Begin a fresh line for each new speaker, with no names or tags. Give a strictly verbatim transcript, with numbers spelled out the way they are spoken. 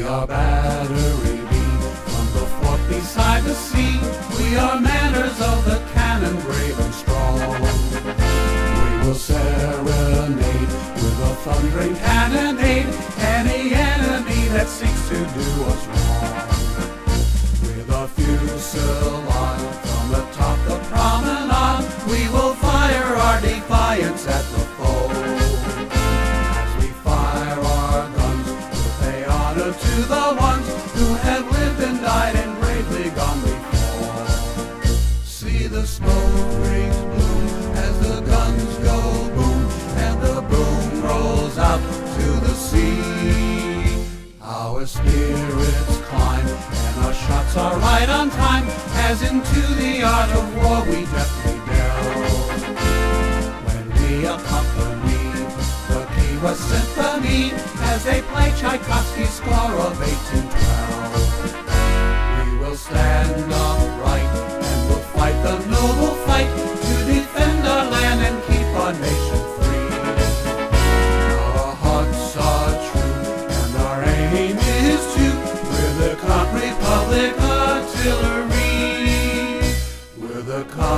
We are Battery B, from the fort beside the sea. We are manners of the cannon, brave and strong. We will serenade with a thundering cannonade any enemy that seeks to do us wrong. With a fusillade from the top the promenade, we will fire our defiance at the foe. As we fire our guns, we'll pay honor to the ones who have lived and died and bravely gone before. See the smoke rings bloom as the guns go boom, and the boom rolls out to the sea. Our spirits climb and our shots are right on time, as into the art of war we deftly delve. When we accompany the Key West Symphony as they play Tchaikovsky's score of eighteen twelve, we will stand upright and we'll fight the noble fight to defend our land and keep our nation free. Our hearts are true and our aim is to, we're the Conch Republic Artillery. We're the Conch